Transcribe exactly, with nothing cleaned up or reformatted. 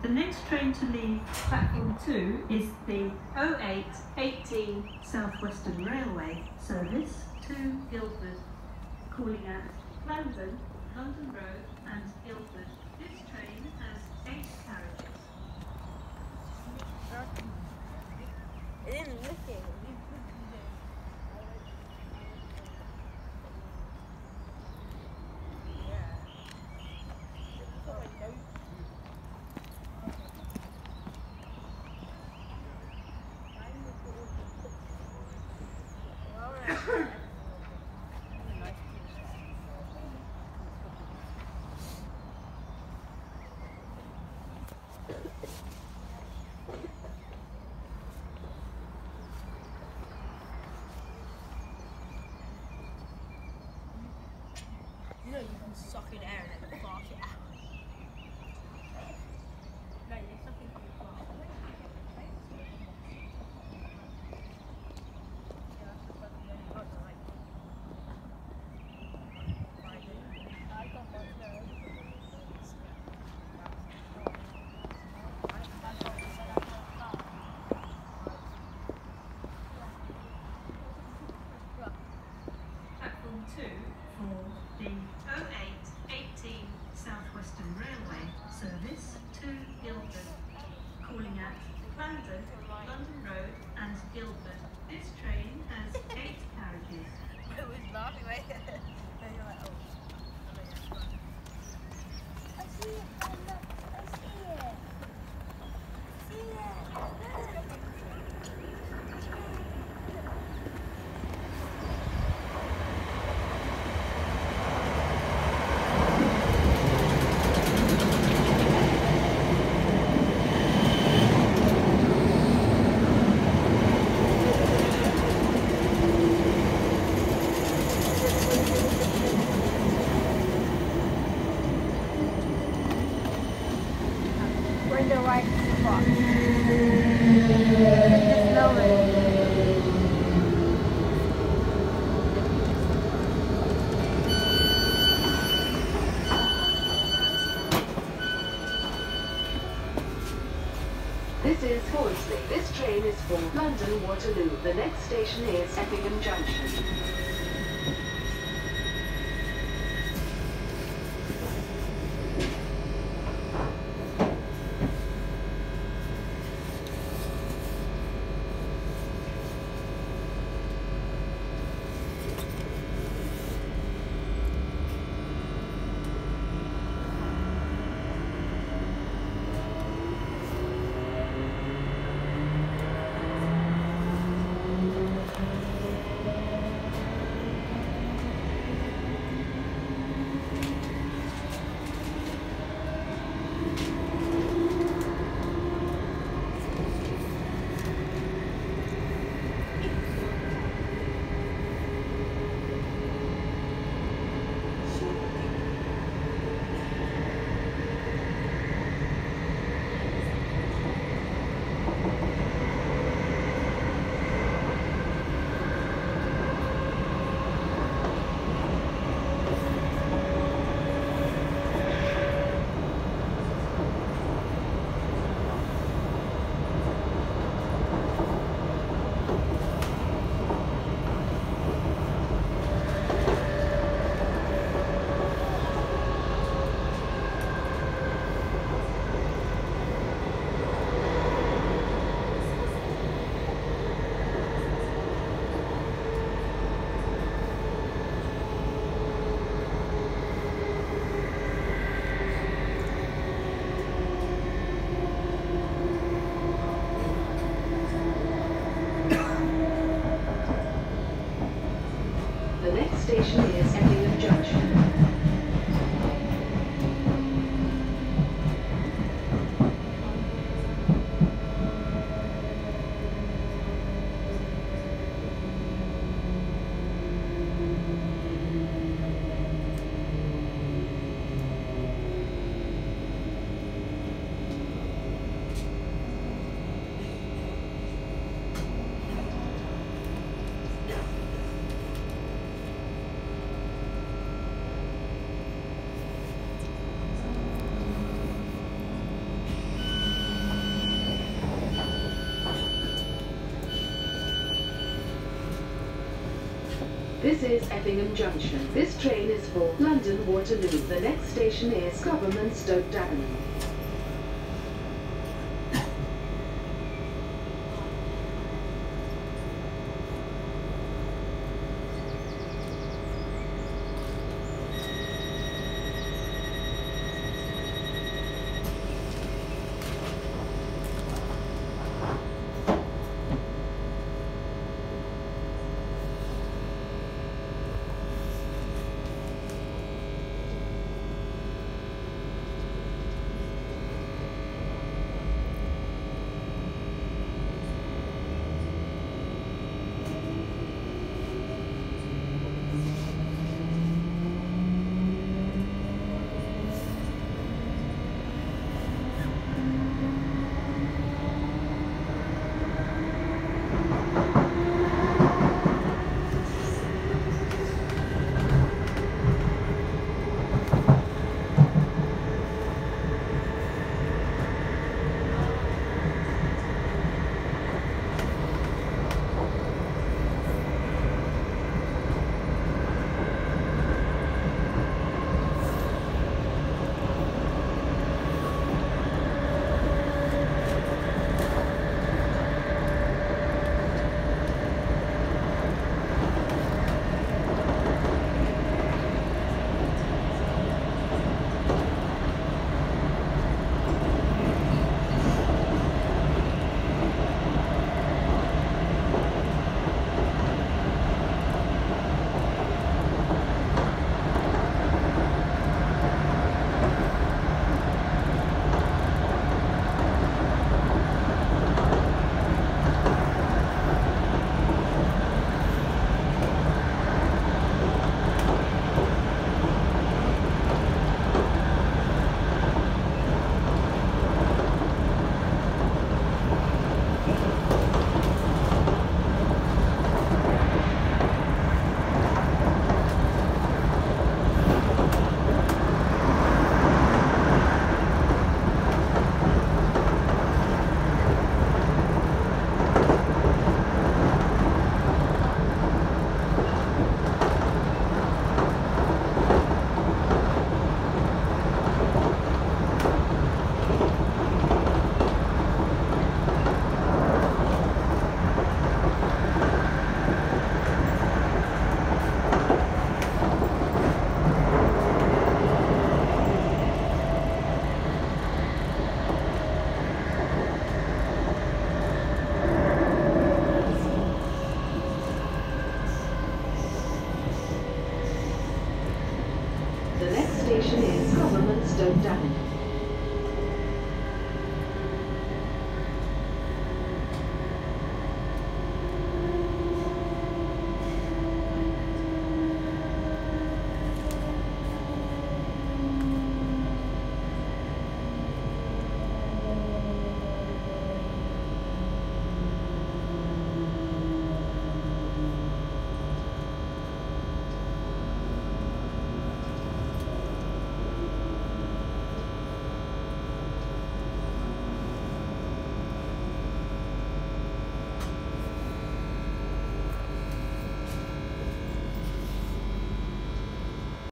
The next train to leave platform two is the oh eight eighteen South Western Railway service to Guildford, calling at London, London Road and Guildford. This train has eight carriages. It isn't looking. You know you can suck in air and then fart it out. No, you're sucking in your fart. Platform two for the oh eight eighteen South Western Railway service to Guildford, calling at London, London Road and Guildford. This train has eight carriages. It was laughing right there. Then you're like, oh. I see it, Mama. I see it. See it. We're in the right spot. Just know it. This is Hornsey. This train is for London Waterloo. The next station is Effingham Junction. The next station is Effingham Junction. This is Effingham Junction. This train is for London Waterloo. The next station is Government Stoke Dagenham. The next station is Government Stoke Dagenham.